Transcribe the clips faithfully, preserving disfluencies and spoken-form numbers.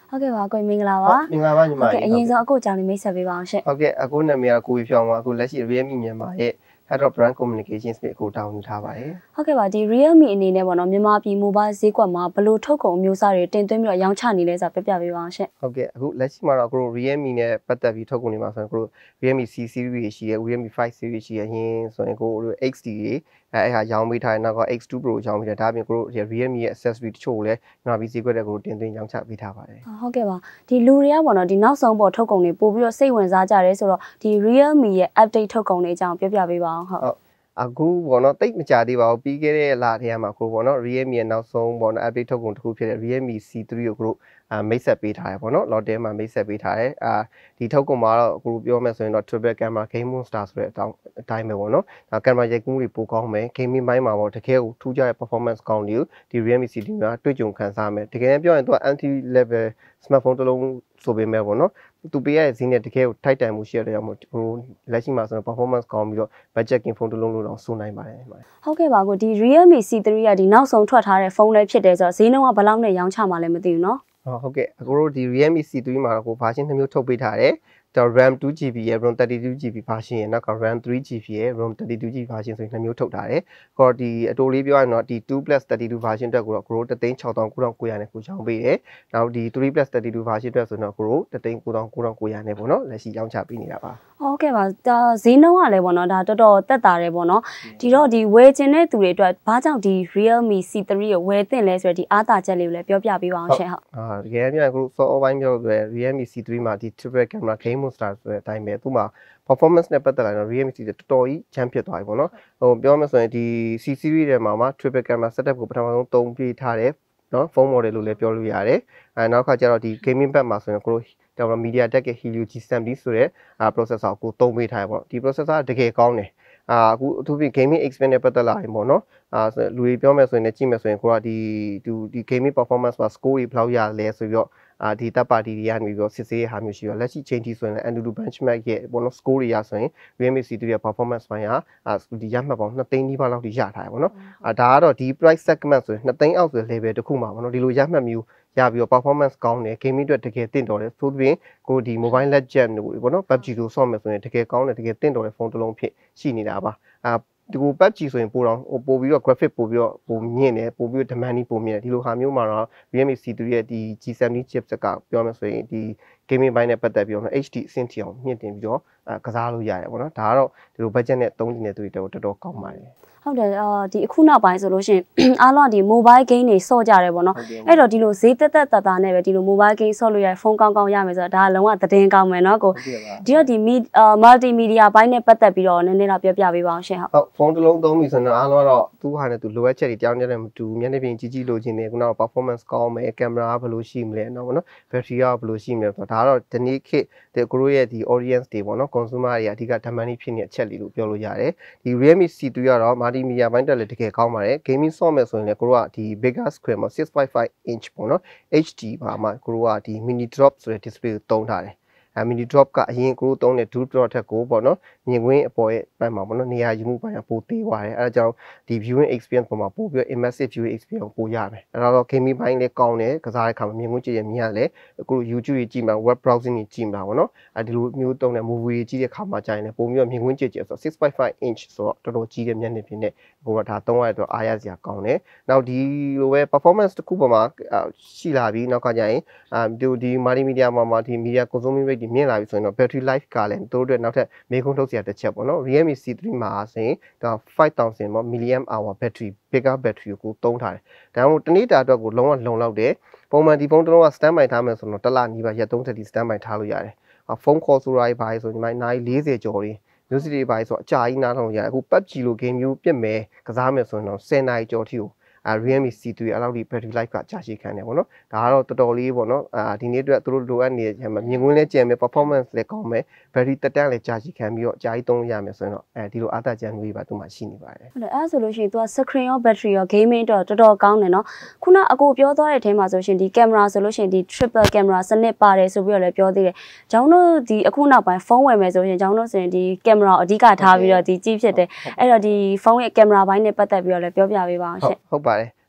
ဟုတ်ကဲ့ပါကိုမင်္ဂလာပါမင်္ဂလာပါညီမဟုတ်ကဲ့အရင်ဆုံးအခုအကြောင်းလေးမိတ်ဆက်ပေးပါအောင်ရှင့်ဟုတ်ကဲ့အခုနာမည်ကကိုဝေဖြောင်းပါအခုလက်ရှိ Realme မြန်မာရဲ့ Head of Brand Communications နဲ့ကိုတောင်းယူထားပါတယ်ဟုတ်ကဲ့ပါဒီ Realme အနေနဲ့ပေါ့နော်မြန်မာပြည် mobile ဈေးကွက်မှာဘယ်လိုထုတ်ကုန်အမျိုးအစားတွေတင်သွင်းပြီးတော့ရောင်းချနေလဲဆိုတာပြပြပေးပါအောင်ရှင့်ဟုတ်ကဲ့အခုလက်ရှိမှာတော့ကို Realme နဲ့ပတ်သက်ပြီးထုတ်ကုန်တွေမှာဆိုရင်ကို Realme C series တွေရှိတယ် Realme five series ရှိရရင်ဆိုရင်ကို X D တွေအဲအဲ့ဟာရောင်းပေးထားတယ်နောက်က X two Pro ရောင်းပေးတယ်ဒါအပြင်ကို Realme ရဲ့ accessory တချို့ကိုလည်းမြန်မာပြည်ဈေးကွက်တွေကိုတင်သွင်းရောင်းချပေးထားပါတယ်ဟုတ်ကဲ့ပါဒီလူတွေကပေါ့နော်ဒီနောက်ဆုံးပေါ်ထုတ်ကုန်တွေပို့ပြီးတော့စိတ်ဝင်စားကြတယ်ဆိုတော့ဒီ Realme ရဲ့ update ထုတ်ကုန်တွေအကြောင်းပြပြပေးပါအောင်ဟုတ်အခုပေါ့နော်တိတ်မကြသေးပါဘူးပြီးခဲ့တဲ့လထဲမှာကိုပေါ့နော် Realme ရဲ့နောက်ဆုံးပေါ့နော် update ထုတ်ကုန်တစ်ခုဖြစ်တဲ့ Realme C three ကိုကိုအာမိတ်ဆက်ပေးထားရပေါ့နော် lot ထဲမှာမိတ်ဆက်ပေးထားတယ်အာဒီထုတ်ကုန်မှာတော့ကိုပြောမယ်ဆိုရင်တော့ triple camera game monster ဆိုတဲ့အတိုင်းအတိုင်းပဲပေါ့နော်ဒါကင်မရာရိုက်ကူးတွေပိုကောင်းမယ် gaming ဘိုင်းမှာပေါ့တကယ်ကိုထူးခြားတဲ့ performance ကောင်းတွေကိုဒီ Realme C three မှာတွေ့ကြုံခံစားမယ်တကယ်ပြောရင်သူက entry level smartphone တစ်လုံးဆိုပေမဲ့ပေါ့နော်သူပေးရတဲ့ဈေးနဲ့တကယ်ကိုထိုက်တန်မှုရှိရတဲ့ကြောင့်မို့ဟိုလက်ရှိမှာဆိုတော့ performance ကောင်းပြီးတော့ budget king phone တစ်လုံးလို့တော့ဆိုနိုင်ပါတယ်ဟုတ်ကဲ့ပါကိုဒီ Realme C three ကဒီနောက်ဆုံးထွက်ထားတဲ့ဖုန်းလေးဖြစ်တယ်ဆိုတော့ဈေးနှုန်းကဘယ်လောက်နဲ့ရောင်းချမှာလဲမသိဘူးเนาะဟုတ်ကဲ့အခုတို့ဒီ Realme C three မှာတော့ကို version နှစ်မျိုးထုတ်ပေးထားတယ်တော့ RAM two G B ရဲ့ ROM thirty-two G B version ရဲ့နောက်က RAM three G B ရဲ့ ROM thirty-two G B version ဆိုရင်နှစ်မျိုးထုတ်ထားတယ်။ခေါ်ဒီအတိုလေးပြောရရင်တော့ဒီtwo plus thirty-two version အတွက်ကိုတော့ကိုရိုတစ်သိန်း၆သောင်းကိုးထောင်ကိုးရာနဲ့ကိုချောင်းပေးတယ်။နောက်ဒီthree plus thirty-two version အတွက်ဆိုတော့ကိုရိုတစ်သိန်းကိုးသောင်းကိုးထောင်ကိုးရာနဲ့ပေါ့နော်လက်ရှိရောင်းချပေးနေတာပါ။ဟုတ်ကဲ့ပါဒါဈေးနှုန်းကလည်းပေါ့နော်ဒါတော်တော်တက်တာတယ်ပေါ့နော်။ဒီတော့ဒီဝယ်ချင်တဲ့သူတွေအတွက်ဘာကြောင့်ဒီ Realme C three ကိုဝယ်သင့်လဲဆိုတော့ဒီအားသာချက်လေးကိုလည်းပြောပြပေးပါအောင်ရှင့်ဟုတ်။အာတကယ်ပြောရင်ကိုစောအပိုင်းပြောလို့ Realme C three မှာဒီ triple camera game monster ဆိုတဲ့အတိုင်းပဲသူမှာ performance နဲ့ပတ်သက်လာတော့ Realme C တော်တော်ကြီးချမ်းဖြစ်သွားပြီပေါ့နော်ဟိုပြောမှဆိုရင်ဒီ C series ထဲမှာမှာ triple camera setup ကိုပထမဆုံးသုံးပြထားတယ်နော် phone model လို့လည်းပြောလို့ရတယ်အဲနောက်ခါကျတော့ဒီ gaming pad မှာဆိုရင်ကိုတော်တော် MediaTek ရဲ့ Helio G seventy ဆိုတဲ့ processor ကိုသုံးပေးထားရပေါ့ဒီ processor တကယ်ကောင်းတယ်အာအခုအထူးဖြင့် gaming experience နဲ့ပတ်သက်လာရင်ပေါ့နော်အာလူတွေပြောမယ်ဆိုရင်လည်းကြည့်မယ်ဆိုရင်ကိုကဒီဒီဒီ gaming performance မှာ score တွေဘယ်လောက်ရလဲဆိုပြီးတော့အာဒီတပ်ပါတီတွေကနေပြီးတော့စစ်ဆေးရဟာမျိုးရှိတော့လက်ရှိချိန်ထိဆိုရင်လည်း Antutu benchmark ရဲ့ဘောနော် score တွေရဆိုရင် Realme C three ရဲ့ performance ပိုင်းဟာအာဒီရမှတ်ပေါင်းနှစ်သိန်းနီးပါးလောက်ထိရထားတယ်ပေါ့နော်အာဒါကတော့ဒီ price segment ဆိုရင်နှစ်သိန်းအောက်ဆို level တစ်ခုမှာပေါ့နော်ဒီလိုရမှတ်မျိုးရပြီးတော့ performance ကောင်းတယ် gaming အတွက်တကယ်တင့်တော်တယ်ဆိုပြီးကိုဒီ mobile legend တို့ပေါ့နော် P U B G တို့ဆော့မယ်ဆိုရင်တကယ်ကောင်းတယ်တကယ်တင့်တော်တဲ့ဖုန်းတစ်လုံးဖြစ်ရှိနေတာပါအာဒီကို P U B G ဆိုရင်ပိုတော့ပို့ပြီးတော့ graphic ပို့ပြီးတော့ပိုမြင့်တယ်ပို့ပြီးတော့ demanding ပိုမြင့်တယ်ဒီလိုဟာမျိုးမှာတော့ Realme C three ရဲ့ဒီ G seventy chipset ကပြောမယ်ဆိုရင်ဒီ gaming ဘိုင်းနဲ့ပတ်သက်ပြီးတော့ H D အဆင့်ထိအောင်မြင့်တင်ပြီးတော့ကစားလို့ရတယ်ပေါ့နော်ဒါကတော့ဒီလို budget နဲ့သုံးနေတဲ့သူတွေတော်တော်ကောင်းပါတယ်ဟုတ်တယ်အာဒီအခုနောက်ပိုင်းဆိုလို့ရှိရင်အားလုံးဒီ mobile game တွေဆော့ကြတယ်ပေါ့နော်အဲ့တော့ဒီလိုဈေးတက်တက်တာတာနဲ့ပဲဒီလို mobile game ဆော့လို့ရဖုန်းကောင်းကောင်းရမယ်ဆိုတော့ဒါကလုံးဝသတင်းကောင်းမယ်နော်ကိုဒီတော့ဒီ multimedia ဘိုင်းနဲ့ပတ်သက်ပြီးတော့နည်းနည်းတော့ပြောပြပေးပါအောင်ရှင်ဟုတ်ဖုန်းတစ်လုံးသုံးပြီဆိုတော့အားလုံးကတော့သူ့ဟာနဲ့သူလိုအပ်ချက်တွေတောင်းကြတယ်မတူမျက်နှာပြင်ကြီးကြီးလိုချင်တယ်ခုနက performance ကောင်းမယ်ကင်မရာကဘယ်လိုရှိမလဲနော်ပေါ့နော် battery ကဘယ်လိုရှိမလဲဆိုတော့ဒါကတော့ဒီနေ့ခေတ်ဒီကိုရိုရဲ့ဒီ audience တွေပေါ့နော် consumer တွေအဓိက demand ဖြစ်နေတဲ့အချက်လေးလို့ပြောလို့ရတယ်ဒီ Realme C three ကတော့ multimedia ဘိုင်းတက်လည်းတကယ်ကောင်းပါတယ် gaming ဆော့မယ်ဆိုရင်လည်းကိုရိုကဒီ bigger screen မှာsix point five inch ပေါ့နော် H D ပါမှာကိုရိုကဒီ mini drop ဆိုတဲ့ display ကိုသုံးထားတယ်အဲ mini drop ကအရင်ကိုသုံးတဲ့ dual drop ထက်ကိုပေါ့နော်မြင်ကွင်းအပေါ်ရဲ့ဘက်မှာပေါ့နော်နေရာယူမှုပိုင်းကပိုသေးသွားတယ်အဲဒါကြောင့်ဒီ viewing experience ပေါ်မှာပိုပြီး immersive viewing experience ပိုရမယ်အဲတော့ gaming ဘိုင်းလည်းကောင်းတယ်ကစားတဲ့အခါမှာမြင်ကွင်းကြည့်ရမြင်ရလဲအခု YouTube ကြီးကြည့်မှာ web browsing ကြီးကြည့်မှာပေါ့နော်အဲဒီလိုမျိုးသုံးတဲ့ movie ကြီးကြည့်တဲ့အခါမှာကြာရင်လည်းပိုပြီးမြင်ကွင်းကြည့်ကြည့်ဆိုတော့ six point five inch ဆိုတော့တော်တော်ကြီးတဲ့မျက်နှာပြင်နဲ့ကိုကဒါသုံးရတဲ့အားရစရာကောင်းတယ်နောက်ဒီလိုပဲ performance တစ်ခုပေါ်မှာရှိလာပြီးနောက်ကကြာရင်အာဒီဒီ multimedia မှာမှာဒီ media consuming rate မြင့်လာပြီဆိုရင်တော့ battery life ကလည်းတို့အတွက်နောက်ထပ်မေးခွန်းထုတ်စရာတစ်ချက်ပေါ့နော် Realme C three မှာဆိုရင်ဒါ five thousand ပေါ့ milliamp hour battery bigger battery ကိုသုံးထားတယ်ဒါမှမဟုတ်တနေ့တာအတွက်ကိုလုံးဝလုံလောက်တယ်ပုံမှန်ဒီဖုန်းတစ်လုံးက stand by ထားမယ်ဆိုတော့တစ်လနီးပါးရက်thirtyထိ stand by ထားလို့ရတယ်ဖုန်း call ဆိုတာတွေပါဆိုညီမနိုင်fortyကျော်တွေမျိုးစစ်တွေပါဆိုအကြာကြီးနားထောင်ရတယ်အခု P U B G လို game မျိုးပြစ်မယ်ကစားမယ်ဆိုရင်တော့tenနာရီကျော်ထိကိုအာ Realme C three အဲ့လောက်ဒီ battery life ကကြာရှည်ခံတယ်ပေါ့နော်ဒါကတော့တော်တော်လေးပေါ့နော်အာဒီနေ့အတွက်သူတို့လိုအပ်နေတဲ့ချက်မှာမြင်ကွင်းလည်းကျန်မယ် performance လည်းကောင်းမယ် battery တက်တန်းလည်းကြာရှည်ခံပြီးတော့အကြာကြီးသုံးရမယ်ဆိုရင်တော့အဲဒီလိုအားသာချက်မျိုးတွေပါသူမှရှိနေပါတယ်ဟုတ်တယ်အဲ့ဆိုလို့ရှိရင်သူက screen ရော battery ရော gaming တော့တော်တော်ကောင်းတယ်နော်ခုနအကိုပြောသွားတဲ့အထဲမှာဆိုရှင်ဒီ camera ဆိုလို့ရှိရင်ဒီ triple camera စနစ်ပါတယ်ဆိုပြီးတော့လည်းပြောသေးတယ်ကျောင်းတို့ဒီအခုနောက်ပိုင်းဖုန်းဝယ်မယ်ဆိုရင်ကျောင်းတို့ဆိုရင်ဒီ camera အဓိကထားပြီးတော့ဒီကြည့်ဖြစ်တယ်အဲ့တော့ဒီဖုန်းရဲ့ camera ဘိုင်းနဲ့ပတ်သက်ပြီးတော့လည်းပြောပြပေးပါအောင်ရှင့်ဟုတ်ပါတယ်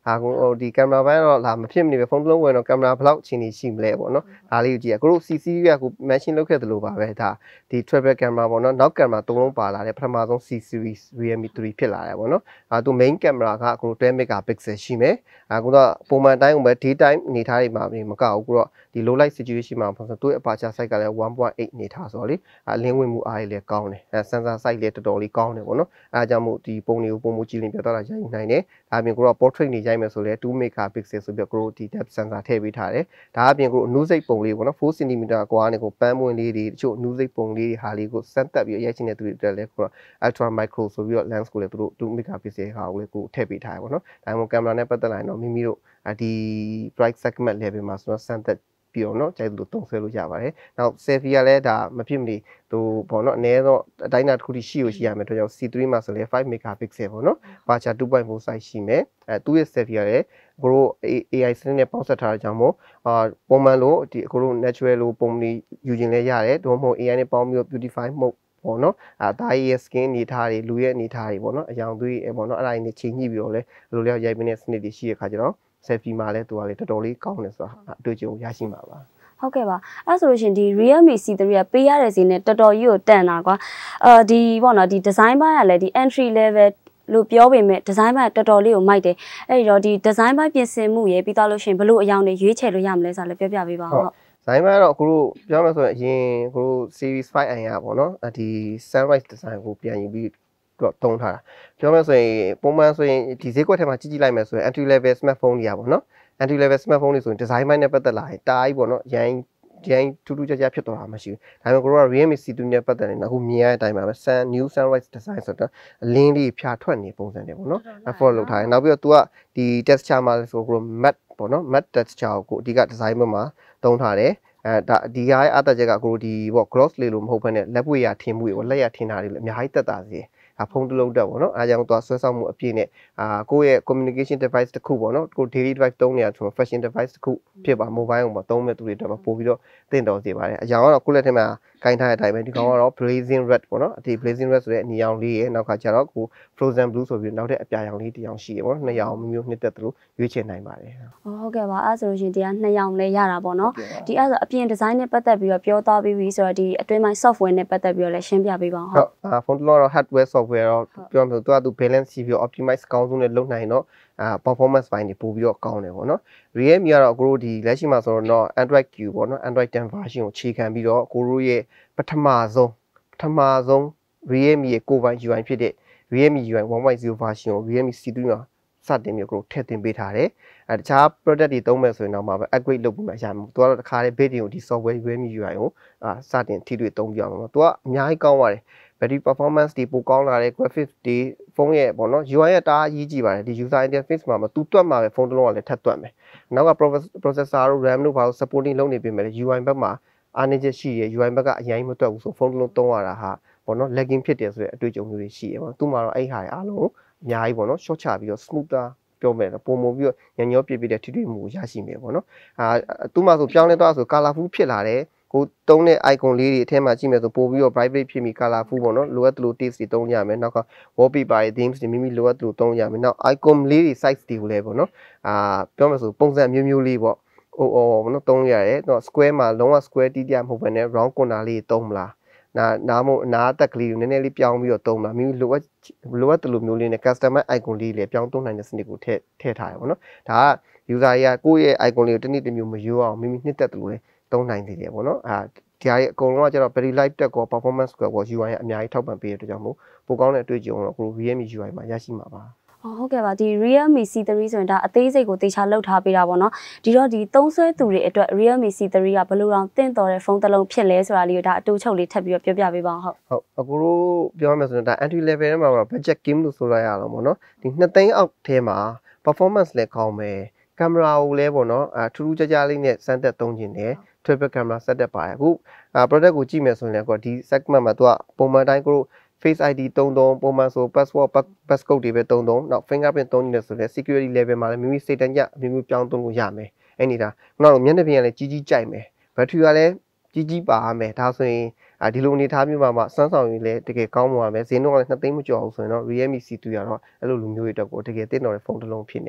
ဟာကိုဒီကင်မရာဘိုင်းတော့လာမဖြစ်မနေပဲဖုန်းတစ်လုံးဝင်တော့ကင်မရာဘယ်လောက်အချိန်ကြီးရှိမလဲပေါ့နော်ဒါလေးကိုကြည့်ရကိုတို့ C C ကကို mention လုပ်ခဲ့သလိုပါပဲဒါဒီ travel camera ပေါ့နော်နောက်ကင်မရာသုံးလုံးပါလာတယ်ပထမဆုံး C series Realme three ဖြစ်လာတယ်ပေါ့နော်အဲသူ main camera ကကိုတို့twelve megapixel ရှိမယ်အဲကိုတော့ပုံမှန်တိုင်းကိုပဲ day time အနေထားတွေမှာမကောက်ဘူးကိုတော့ဒီ low light situation မှာပေါ့ဆိုသူ့ aperture size ကလည်းone point eight အနေထားဆိုတော့လေအလင်းဝင်မှုအားတွေလည်းကောင်းတယ်အဲ sensor size လည်းတော်တော်လေးကောင်းတယ်ပေါ့နော်အဲကြောင့်မို့ဒီပုံတွေကိုပုံမကြည့်လင်ပြတော့လာရိုက်နိုင်တယ်ဒါအပြင်ကိုတော့ portrait နေရိုက်မယ်ဆိုလဲ two megapixel ဆိုပြီးကိုတို့ဒီ depth sensor ထည့်ပေးထားတယ်ဒါအပြင်ကိုအနုစိတ်ပုံလေးပေါ့နော်four centimeter ကွာနဲ့ကိုပန်းပွင့်လေးတွေတချို့အနုစိတ်ပုံလေးတွေဟာလေးကိုစမ်းတက်ပြီးရိုက်ချင်တဲ့သူတွေအတွက်လည်းကိုတော့ ultra micro ဆိုပြီးတော့ lens ကိုလည်းသူတို့two megapixel ဟာကိုလည်းကိုထည့်ပေးထားတယ်ပေါ့နော်ဒါမှမဟုတ်ကင်မရာနဲ့ပတ်သက်လာရင်တော့မိမိတို့ဒီ bright segment level မှာဆိုတော့စမ်းတက်ပြီးတော့เนาะကြိုက်လို့သုံးဆွဲလို့ရပါတယ်။နောက် selfie ကလည်းဒါမဖြစ်မနေဟိုပေါ့เนาะအနည်းဆုံးအတိုင်းအတာတစ်ခုထိရှိလို့ရှိရမယ်တို့ကြောင့် C three မှာဆိုလည်းfive megapixel ပေါ့เนาะ aperture two point four size ရှိမယ်။အဲသူ့ရဲ့ selfie ကလည်းကိုတို့ A I စနစ်နဲ့ပေါင်းစပ်ထားတဲ့ကြောင့်မို့အာပုံမှန်လို့ဒီကိုတို့ natural လို့ပုံလေးယူခြင်းလည်းရတယ်။ဒါမှမဟုတ် A I နဲ့ပေါင်းပြီးတော့ beautify မှုပေါ့နော်အဲဒါရဲ့ skin အနေထားတွေလူရဲ့အနေထားတွေပေါ့နော်အယောင်သွေးပေါ့နော်အဲ့ဒါတွေနဲ့ချိန်ညှိပြီးတော့လဲဘယ်လိုလဲရိုက်ပေးတဲ့စနစ်တွေရှိရခါကျတော့ selfie မှာလဲသူကလေတော်တော်လေးကောင်းတယ်ဆိုတာအတွေ့အကြုံရရှိမှာပါဟုတ်ကဲ့ပါအဲ့ဆိုလို့ရှင်ဒီ Realme C three ကပေးရတဲ့ဈေးနဲ့တော်တော်ကြီးကိုတန်တာကွာအာဒီပေါ့နော်ဒီ design ဘိုင်းကလည်းဒီ entry level လို့ပြောပေမဲ့ design ဘိုင်းတော်တော်လေးကိုမိုက်တယ်အဲ့ဒီတော့ဒီ design ဘိုင်းပြင်ဆင်မှုရေးပြီးတော့လို့ရှင်ဘယ်လိုအယောင်တွေရွေးချယ်လို့ရမလဲဆိုတာလည်းပြောပြပေးပါဦးဟုတ်ဇိုင်းမှာတော့ကိုတို့ပြောမှဆိုရင်အရင်ကိုတို့ series five i ရပေါ့နော်ဒီ sunrise design ကိုပြန်ယူပြီးတော့တုံးထားတာပြောမှဆိုရင်ပုံမှန်ဆိုရင်ဒီဈေးကွက်ထဲမှာကြီးကြီးလိုက်မယ်ဆိုရင် entry level smartphone တွေอ่ะပေါ့နော် entry level smartphone တွေဆိုရင် design ဘိုင်းနဲ့ပတ်သက်လာရင်တားကြီးပေါ့နော်ရိုင်းရိုင်းထူးထူးခြားခြားဖြစ်သွားတာမရှိဘူးဒါပေမဲ့ကိုတို့က Realme C two နဲ့ပတ်သက်နေအခုမြင်ရတဲ့အတိုင်းပါပဲ Sun New Sunrise design ဆိုတော့အလင်းလေးဖြာထွက်နေပုံစံတွေပေါ့နော် effort လုပ်ထားတယ်နောက်ပြီးတော့ तू ကဒီ texture မှာဆိုကို matte ပေါ့နော် matte texture ကိုအဓိက design ဘက်မှာသုံးထားတယ်အဲဒါဒီဟာရဲ့အသက်ချက်ကကိုဒီပေါ့ gloss လေးလို့မဟုတ်ဘဲနဲ့လက်ပွေရထင်မှုတွေပေါ့လက်ရထင်တာတွေလည်းအများကြီးတက်တာစီအဖုံးတစ်လုံးတက်ပေါ့နော်အဲကြောင့်သွားဆွဲဆောင်မှုအပြည့်နဲ့အာကိုယ့်ရဲ့ communication device တစ်ခုပေါ့နော်ကို daily device သုံးနေရဆို fashion device တစ်ခုဖြစ်ပါ mobile ကိုသုံးမဲ့သူတွေအတွက်ပို့ပြီးတော့တင့်တော်စေပါတယ်အကြောင်းကတော့ကိုယ့်လက်ထဲမှာကင်ထားတဲ့အတိုင်းပဲဒီကောင်ကတော့ blazing red ပေါ့နော်အဒီ blazing red ဆိုတဲ့အနီရောင်လေးရဲ့နောက်ကကျတော့ကို frozen blue ဆိုပြီးနောက်တဲ့အပြာရောင်လေးတစ်ရောင်ရှိရပေါ့နော်နှစ်ရောင်မျိုးမျိုးနှစ်သက်သလိုရွေးချယ်နိုင်ပါတယ်ဟုတ်ကဲ့ပါအဲ့ဆိုလို့ရှင်ဒီကနှစ်ရောင်လေးရတာပေါ့နော်ဒီအဲ့ဆိုအပြင် design နဲ့ပတ်သက်ပြီးတော့ပြောသွားပြီးပြီဆိုတော့ဒီအတွင်းပိုင်း software နဲ့ပတ်သက်ပြီးတော့လည်းရှင်းပြပေးပါဦးဟုတ်အာဖုန်းတစ်လုံးတော့ hardware software တော့ပြောမှဆိုတော့သူကသူ balance ရှိပြီး optimize ကောင်းဆုံးနဲ့လုပ်နိုင်တော့အာ performance ပိုင်းတွေပို့ပြီးတော့ကောင်းတယ်ပေါ့နော် Realme ကတော့ကိုတို့ဒီလက်ရှိမှာဆိုတော့ Android Q ပေါ့နော် Android ten version ကိုခြေခံပြီးတော့ကိုတို့ရဲ့ပထမဆုံးပထမဆုံး Realme ရဲ့ကိုယ်ပိုင် U I ဖြစ်တဲ့ Realme U I one point zero version ကို Realme C three မှာစတင်ပြီးကိုတို့ထည့်သွင်းပေးထားတယ်အဲတခြား product တွေသုံးမယ်ဆိုရင်တော့မှပဲ upgrade လုပ်ပြီးမှရမှာသူကတော့တခါလေး base တွေကိုဒီ software Realme U I ကိုအာစတင်ထိတွေ့သုံးပြအောင်ပေါ့သူကအများကြီးကောင်းပါတယ် battery performance တွေပိုကောင်းလာတယ် graphics တွေဖုန်းရဲ့ပေါ့နော် U I ရဲ့တအားကြီးကြည့်ပါတယ်ဒီ user interface မှာမတူတွက်မှာပဲဖုန်းတစ်လုံးကလည်းထပ်တွက်မယ်နောက်က processor တို့ RAM တို့ဘာလို့ supporting လုပ်နေပြင်မယ် U I ဘက်မှာအားနည်းချက်ရှိရ U I ဘက်ကအရင်မတွက်ဘူးဆိုဖုန်းတစ်လုံးသုံးရတာဟာပေါ့နော် lagging ဖြစ်တယ်ဆိုတဲ့အတွေ့အကြုံမျိုးတွေရှိရပေါ့သူ့မှာတော့အဲ့ဟာအားလုံးအများကြီးပေါ့နော် short ချပြီးတော့ smoother ပြောမယ်ပုံမပြီးတော့ညံ့ညောပြပြတဲ့ထိတွေ့မှုရရှိမယ်ပေါ့နော်အာသူ့မှာဆိုပြောင်းလဲသွားဆို colorful ဖြစ်လာတယ်ကိုတုံးတဲ့ icon လေးတွေအထက်မှာကြည့်မယ်ဆိုပို့ပြီးတော့ bright ဖြစ်ပြီး colorful ပေါ့နော်လိုအပ်သလို taste တွေတုံးရမယ်နောက်က wallpaper တွေ themes တွေမိမိလိုအပ်သလိုတုံးရမယ်နောက် icon လေးတွေ size တွေကိုလည်းပေါ့နော်အာပြောမယ်ဆိုပုံစံမျိုးမျိုးလေးပေါ့ဟိုအော်ပေါ့နော်တုံးရတယ်တော့ square မှာလုံးဝ square တီးတရမဟုတ်ဘဲနဲ့ round corner လေးတုံးမလားနာနာမို့အနာတက်ကလေးကိုနည်းနည်းလေးပြောင်းပြီးတော့တုံးလာမိမိလိုအပ်လိုအပ်တယ်လို့မျိုးလေးနဲ့ customer icon လေးလည်းပြောင်းသုံးနိုင်တဲ့စနစ်ကိုထည့်ထည့်ထားရပါတော့။ဒါက user တွေကကိုယ့်ရဲ့ icon လေးကိုတစ်နည်းတစ်မျိုးမရိုးအောင်မိမိနှစ်သက်တယ်လို့လည်းသုံးနိုင်သေးတယ်ပေါ့နော်။အာဒီဟာရဲ့အကုန်လုံးကကျတော့ battery life တက်ကော performance ကော U I အများကြီးထောက်ပံ့ပေးတဲ့အတွက်ကြောင့်မို့ပိုကောင်းတဲ့အတွေ့အကြုံတော့ကို Realme U I မှာရရှိမှာပါ။ဟုတ်ကဲ့ပါဒီ Realme C three ဆိုရင်ဒါအသေးစိတ်ကိုတေချာလောက်ထားပေးတာပေါ့နော်ဒီတော့ဒီသုံးဆွဲသူတွေအတွက် Realme C three ကဘယ်လိုတောင်တင့်တော်တဲ့ဖုန်းတစ်လုံးဖြစ်လဲဆိုတာလေးကိုဒါအတူချုပ်လေးထပ်ပြီးတော့ပြောပြပေးပါအောင်ဟုတ်ဟုတ်အခုတို့ပြောမှဆိုရင်ဒါ entry level ထဲမှာတော့ budget game လို့ဆိုလိုက်ရအောင်ပေါ့နော်ဒီနှစ်သိန်းအောက်ထဲမှာ performance လည်းကောင်းမယ်ကင်မရာကိုလည်းပေါ့နော်အဲထူးထူးခြားခြားလေးနဲ့စမ်းသက်သုံးခြင်းတယ် triple camera setup ပါတယ်အခု product ကိုကြည့်မယ်ဆိုရင်လည်းကိုဒီ segment မှာသူကပုံမှန်တိုင်းကို Face I D သုံးသုံးပုံမှန်ဆို password passcode တွေပဲသုံးသုံးနောက် fingerprint သုံးနေတယ်ဆိုလည်း security level မှာလည်းမိမိစိတ်တမ်းကြမိမိပြောင်းသုံးလို့ရမယ်အဲ့နေတာခုနကမျက်နှာပြင်ကလည်းကြီးကြီးကြိုက်မယ် battery ကလည်းကြီးကြီးပါရမယ်ဒါဆိုရင်ဒီလိုအနေထားမျိုးမှာမှစွမ်းဆောင်ရည်လည်းတကယ်ကောင်းမှာပဲဈေးနှုန်းကလည်းနှစ်သိန်းမကျော်ဘူးဆိုရင်တော့ Realme C three ကတော့အဲ့လိုလူမျိုးတွေအတွက်ကိုတကယ်တင့်တော်တဲ့ဖုန်းတစ်လုံးဖြစ်နေ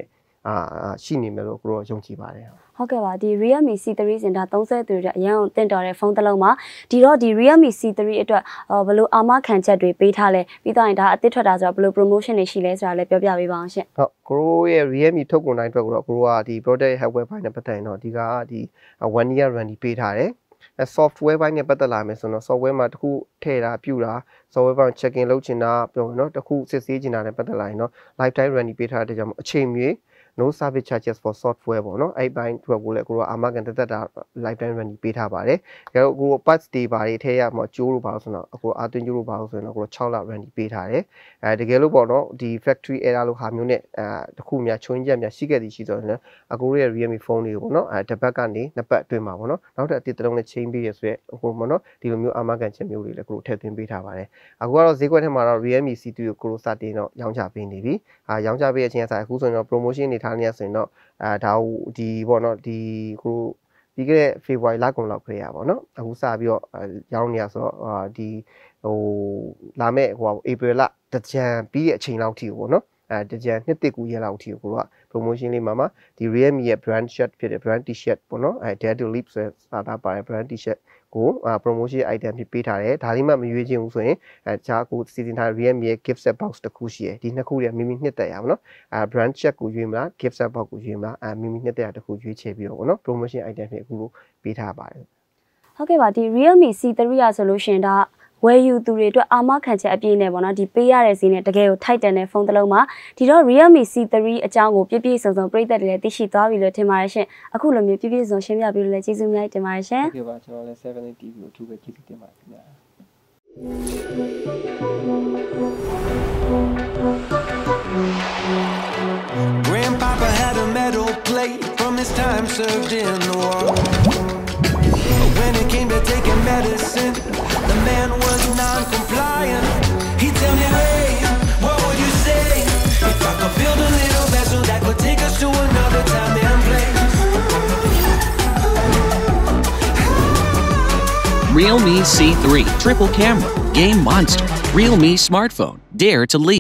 အာရှိနေမယ်လို့ကိုတော့ယုံကြည်ပါတယ်ဟုတ်ကဲ့ပါဒီ Realme C three စင်တာသုံးသူတွေအရင်တင့်တော်တဲ့ဖုန်းတစ်လုံးမှာဒီတော့ဒီ Realme C three အတွက်ဘယ်လိုအာမခံချက်တွေပေးထားလဲပြီးတော့ရင်ဒါအသစ်ထွက်တာဆိုတော့ဘယ်လို promotion တွေရှိလဲဆိုတာလည်းပြောပြပေးပါအောင်ရှင်ဟုတ်ကိုတို့ရဲ့ Realme ထုတ်ကုန်တိုင်းအတွက်ကိုတော့ကိုတို့ကဒီ product hardware ဘိုင်းနဲ့ပတ်သက်ရင်တော့ဒီကဒီ one year warranty ပေးထားတယ်အဲ software ဘိုင်းနဲ့ပတ်သက်လာမယ်ဆိုတော့ software မှာတခုထည့်တာပြုတာ software ဘိုင်း check in လုပ်ချင်တာပြောမယ်နော်တခုစစ်ဆေးချင်တာနဲ့ပတ်သက်လာရင်တော့ lifetime warranty ပေးထားတဲ့ကြောင့်အချိန်မြေ no service charges for software ပေါ့နော်အဲ့ဘိုင်းအတွက်ကိုလည်းကိုတို့အာမခံတက်တက်တာ lifetime warranty ပေးထားပါတယ်ဒါတော့ကိုတို့ parts တွေပါတွေထည့်ရမှာကျိုးလို့ပါလို့ဆိုတော့အခုအာသွင်းကျိုးလို့ပါလို့ဆိုရင်တော့ကိုတို့sixလ warranty ပေးထားတယ်အဲတကယ်လို့ပေါ့နော်ဒီ factory error လို့ဟာမျိုးနဲ့အဲတခုများချွင်းချက်များရှိခဲ့သည်ရှိဆိုရင်လည်းအခုတို့ရဲ့ Realme phone တွေကိုပေါ့နော်အဲတစ်ပတ်ကနေနှစ်ပတ်အတွင်းမှာပေါ့နော်နောက်ထပ်အသစ်တစ်လုံးနဲ့ chain ပေးရဆိုရဲဟိုပေါ့နော်ဒီလိုမျိုးအာမခံချက်မျိုးတွေလည်းကိုတို့ထည့်သွင်းပေးထားပါတယ်အခုကတော့ဈေးကွက်ထဲမှာတော့ Realme C three ကိုကိုတို့စတင်တော့ရောင်းချပေးနေပြီအာရောင်းချပေးတဲ့အချိန်အစားအခုဆိုရင်တော့ promotion နေထားနေရဆိုရင်တော့အဲဒါဒီပေါ့နော်ဒီကိုပြီးခဲ့တဲ့ February လကုန်လောက်ခရရပါတော့အခုစပြီးတော့ရောင်းနေရဆိုတော့ဒီဟိုလာမဲ့ဟို April လတကြံပြီးတဲ့အချိန်လောက်ထိကိုပေါ့နော်အဲတကြံနှစ်တစ်ကူရက်လောက်ထိကိုကိုက promotion လေးမှာမှာဒီ Realme ရဲ့ brand shirt ဖြစ်တဲ့ brand t-shirt ပေါ့နော်အဲ Dare to Live ဆိုစာသားပါတဲ့ brand t-shirt ကို promotion item ဖြစ်ပေးထားတယ်ဒါလေးမှမရွေးချင်ဘူးဆိုရင်အဲဂျာကိုစီစဉ်ထား Realme ရဲ့ gift set box တစ်ခုရှိတယ်ဒီနှစ်ခုရဲ့မိမိနှစ်သက်ရပါတော့အဲ brand shirt ကိုရွေးမလား gift set box ကိုရွေးမလားအဲမိမိနှစ်သက်ရတစ်ခုရွေးချယ်ပြီးတော့ပေါ့နော် promotion item ဖြစ်အခုလိုပေးထားပါတယ်ဟုတ်ကဲ့ပါဒီ Realme C three ရဆိုလို့ရှင်ဒါဝယ်ယူသူတွေအတွက်အာမခံချက်အပြည့်နဲ့ပေါ့နော်ဒီပေးရတဲ့ဈေးနဲ့တကယ်ကိုထိုက်တန်တဲ့ဖုန်းတစ်လုံးမှာဒီတော့ Realme C three အကြောင်းကိုပြည့်ပြည့်စုံစုံပြည်သက်တွေလည်းသိရှိသွားပြီလို့ထင်ပါတယ်ရှင်အခုလိုမျိုးပြည့်ပြည့်စုံရှင်းပြပြီးလို့လည်းကျေးဇူးများတင်ပါတယ်ရှင်ဟုတ်ကဲ့ပါကျွန်တော်လည်း seven eight T V ကိုအထူးပဲကျေးဇူးတင်ပါတယ်ခင်ဗျာ Grandpapa had a metal plate from his time served in the war When it came to taking medicine, the man was non-compliant. He'd tell me, hey, what would you say if I could build a little vessel that could take us to another time and place? Realme C three Triple Camera Game Monster Realme Smartphone Dare to Lead